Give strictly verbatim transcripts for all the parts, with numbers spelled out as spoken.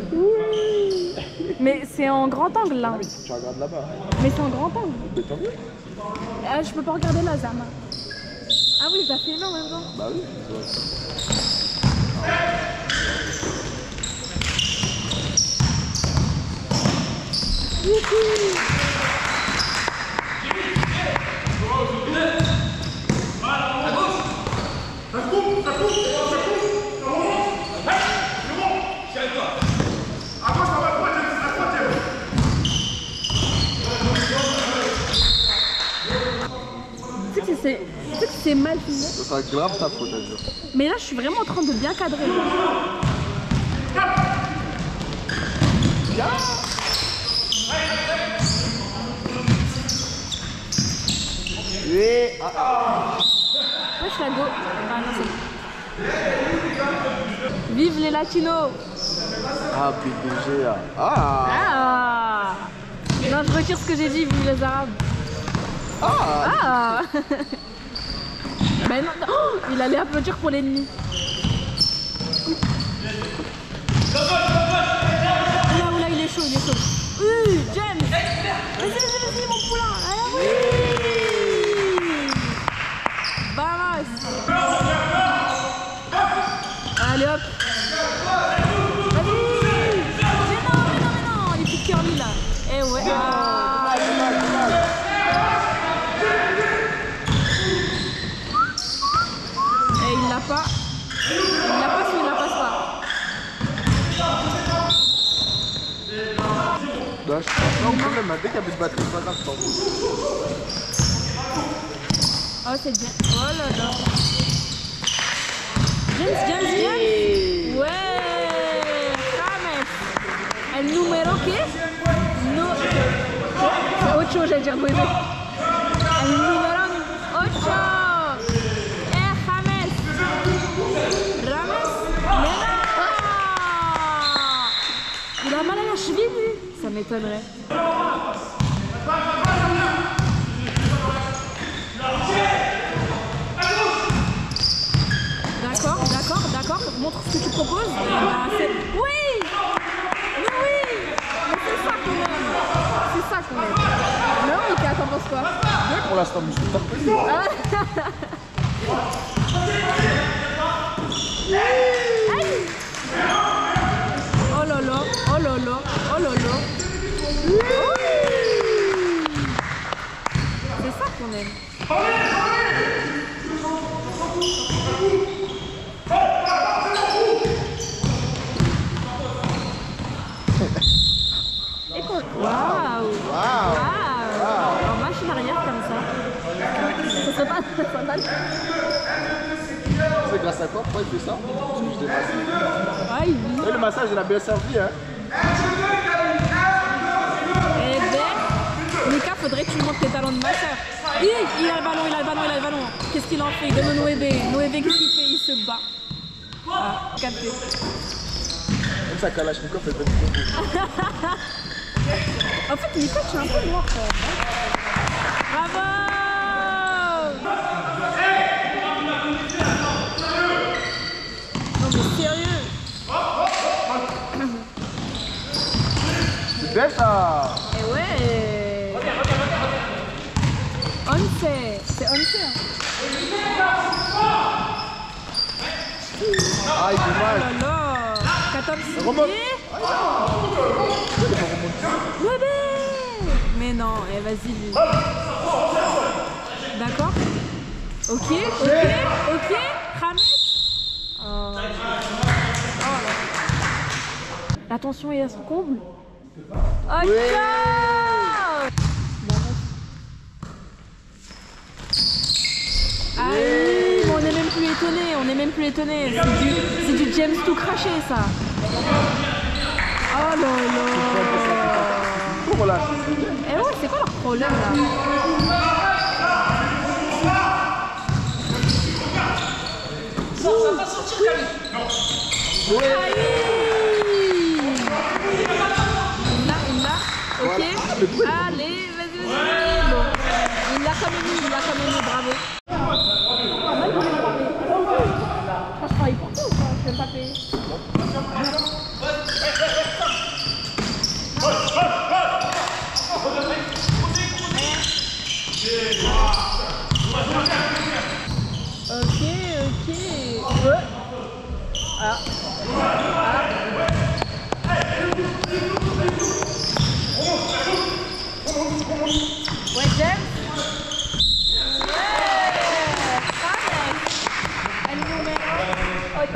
Oui. Mais c'est en grand angle là. Ah oui, tu regardes là-bas. Mais c'est en grand angle. Mais tant mieux. Ah, je peux pas regarder la Zama. Ah oui, je la filme en même temps. Bah oui. Youhou. Tu sais que c'est mal filmé. Ça sera grave ta faute à dire. Mais là, je suis vraiment en train de bien cadrer. Bien. Oui. Ah, ah. Ouais, je la go. Ah non, c'est bon. Vive les latinos. Ah, P D G. Ah. Ah. Non, je retire ce que j'ai dit, vive les arabes. Ah. Ah. Ben non, non. Oh, il allait applaudir pour l'ennemi. Oula, oula, il est chaud, il est chaud. Oui, James. Vas-y, vas-y, vas-y, mon poulain. Ah, oui. Vamos. Allez hop. Vas-y. Mais non, mais non, mais non. Les petites curly là. Eh ouais. Ah. Et il l'a pas. Il la passe ou il la passe pas. Bah, je pense pas au problème, dès qu'il y a plus de batterie, c'est pas grave, je t'en fous. Oh, c'est bien. Oh là là. James, James, James. Ouais. James. El numéro qué? No. C'est ocho, j'allais dire nueve. El numéro ocho. Eh, James. Rames. Mais non. Il a mal à la cheville, lui. Ça m'étonnerait. D'accord, d'accord, d'accord. Montre ce que tu proposes. Euh, oui. Mais oui. Mais c'est ça qu'on aime. C'est ça qu'on aime. Non, Mika, t'en penses quoi? Bien pour l'instant, mais je suis pas Aïe. Oh là là, oh là là, oh là là. C'est ça qu'on aime. Et quoi? Waouh! Waouh! En machine arrière comme ça. Ça serait pas ça mal. C'est grâce à quoi? Pourquoi il fait ça? Parce que je dépasse. Ah, il vit. Et le massage, il a bien servi, hein? Eh ben, Mika, faudrait que tu montres tes talents de masseur. Il, il a le ballon, il a le ballon, il a le ballon. Qu'est-ce qu'il en fait? Donne Noévé. Noévé, qu'est-ce qu'il fait? Il se bat. Ah, capté. Même sa Kalachnikov, elle fait du bon. En fait, Mika, tu es un peu noir quand même. Bravo! Non mais sérieux? C'est bien ça! Eh ouais! Once! C'est Once hein? Ah, il fait mal! Oh là là! quatorze Remonte! Ouais, mais non, eh, vas-y. Lui. D'accord? Ok, ok, ok. James? Oh. Oh. La tension est à son comble. Oh, oui. Ah oui, mais on n'est même plus étonné, on n'est même plus étonné. C'est du, c'est du James tout craché ça. Oh là là. Pourquoi là? Eh ouais, c'est quoi leur problème là? Ça, ça va sortir Camille. Non. Ouais. Il l'a, il l'a. Ok. Allez, vas-y, vas-y. Bon. Il l'a quand même eu, il l'a quand même eu, bravo. Franchement, il porte ou pas? Je vais pas payer.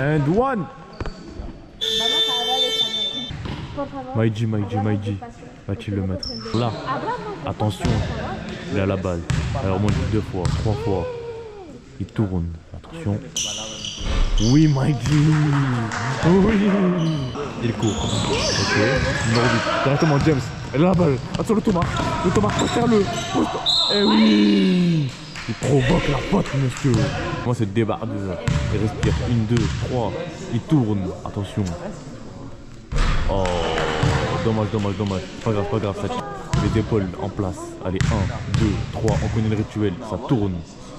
And one. Maïji, Maïji, Maïji. Va-t-il le mettre? Là. Attention. Il a la balle. Elle remonte deux fois, trois fois. Il tourne. Attention. Oui, Maïji. Oui. Il court. Ok. Numéro huit. Directement James. Elle a la balle. Attention le Thomas. Le Thomas, postère-le. Eh oui. Il provoque la faute, monsieur. Moi, c'est débarde. Il respire. Une, deux, trois. Il tourne. Attention. Oh. Dommage, dommage, dommage. Pas grave, pas grave. Ça tire. Les épaules en place. Allez, un, deux, trois. On connaît le rituel. Ça tourne.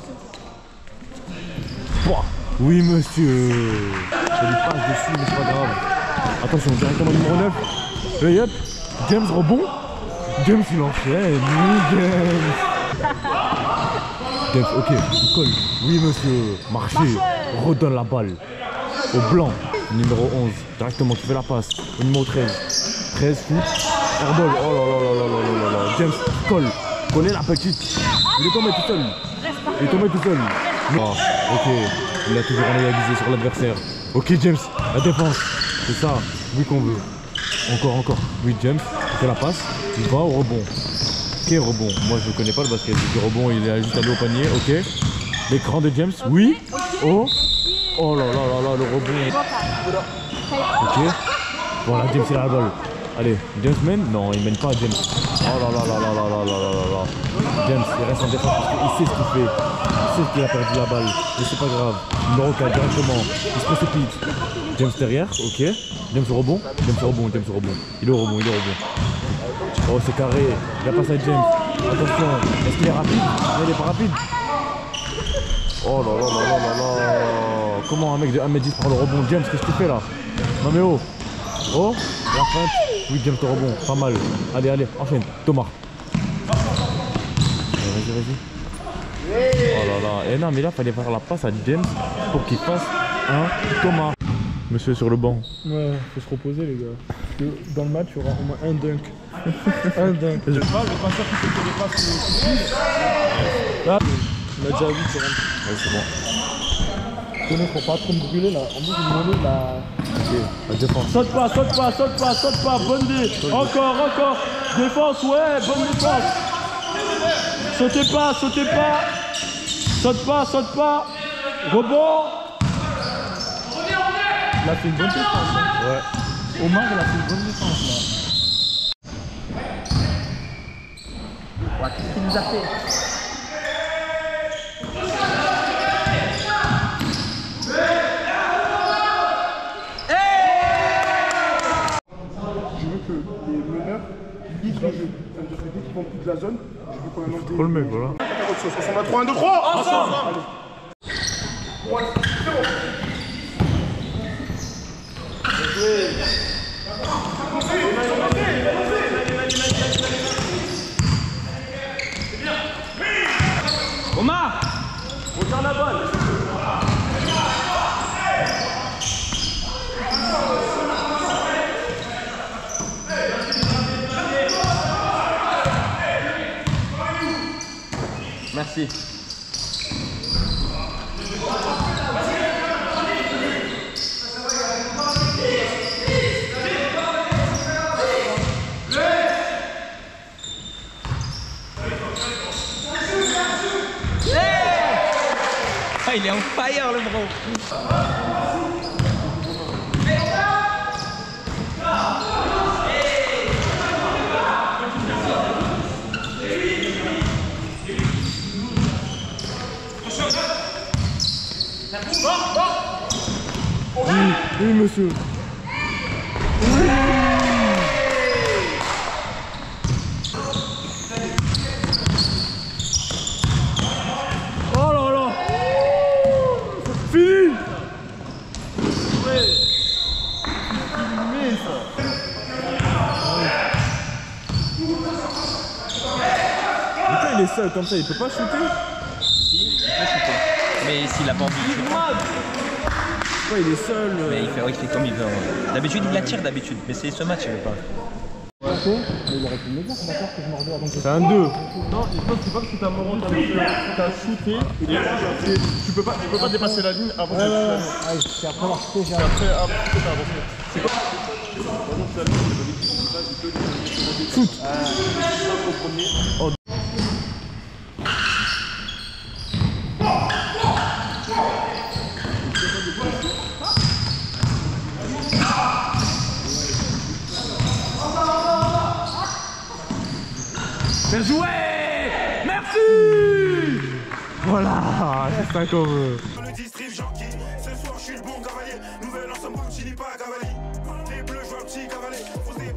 Pouah. Oui, monsieur. Ça lui passe dessus, mais c'est pas grave. Attention, directement numéro neuf. Et hop. James rebond. James, il enchaîne. Oui, James. James, ok, il colle. Oui, monsieur. Marché. Redonne la balle. Au blanc. Numéro onze. Directement, qui fait la passe. Au numéro treize. treize, foot. Airball. Oh là là là là là là là. James, colle. Collez la petite. Il est tombé tout seul. Il est tombé tout seul. Oh, ok. Il a toujours un œil aiguisé sur l'adversaire. Ok, James. La défense. C'est ça. Oui qu'on veut. Encore, encore. Oui, James. Il fait la passe. Il va au rebond. Ok, rebond. Moi, je ne connais pas le basket. Du rebond, il est juste allé au panier. Ok. L'écran de James. Oui. Oh. Oh là là là là, le rebond. Ok. Voilà, James, il a la balle. Allez, James mène? Non, il mène pas, James. Oh là là là là là là là là là là. James, il reste en défense parce qu'il sait ce qu'il fait. Il sait qu'il a perdu la balle. Mais c'est pas grave. Numéro quatre, directement. Il se précipite. James derrière, ok. James au rebond. James au rebond, James au rebond. Il est au rebond, il est au rebond. Oh, c'est carré. Il a passé à James. Attention. Est-ce qu'il est rapide? Non, il est pas rapide. Oh là là là là là là. Comment un mec de un mètre dix prend le rebond? James, qu'est-ce que tu fais là? Non mais oh. Oh, la feinte. Oui, James au rebond. Pas mal. Allez, allez, enchaîne. Thomas. Vas-y, vas-y. Oh là là. Et non, mais là, il fallait faire la passe à James pour qu'il fasse un Thomas. Monsieur sur le banc. Ouais, faut se reposer, les gars. Parce que dans le match, il y aura au moins un dunk. Un dunk. Je sais pas, je vais pas sûr qu'il faut les passes. Là, on a déjà vu, c'est bon. Ouais, c'est bon. Tenez, faut pas trop me brûler là. En plus, je me là. Ok, la défense. Saute pas, saute pas, saute pas, saute pas. Bonne dé. Encore, encore. Défense, ouais, bonne défense. Sautez pas, sautez pas. Saute pas, saute pas. Rebond. Il a fait une bonne défense. Hein. Ouais. Omar, il a fait une bonne défense là. Ouais, qu'est-ce qu'il nous a fait? Je veux que les meneurs lisent le jeu. Ça veut dire que dès qu'ils vont plus de la zone, je veux qu'on annonce des... Trop le mec, voilà. On va trois, un, deux, trois. Ensemble. Ouais, c'est bon. Omar, regarde la balle. merci. Ah, il est en fire le bro. Oui, oui monsieur. Oui. Oh là là. Fini. Putain, il est seul comme ça, il peut pas shooter. Si, il peut shooter. Mais s'il a pas envie de shooter. Ouais, il est seul. Mais il fait, ouais, il fait comme il veut. D'habitude, il la tire d'habitude. Mais c'est ce match, il veut pas. C'est un deux. Non, il faut c'est pas que c'est un moment t'as shooté et tu, tu peux pas tu peux pas dépasser la ligne avant de shooter la ligne. C'est après avoir shooté, j'ai C'est après après que t'as avancé. C'est quoi? Shoot. Oh. Bien joué! Merci! Voilà, c'est ça qu'on veut. Le district Jean-Qui, ce soir je suis le bon cavalier. Nouvelle ensemble, Gucci, pas cavalier. Les bleus jouent un petit cavalier.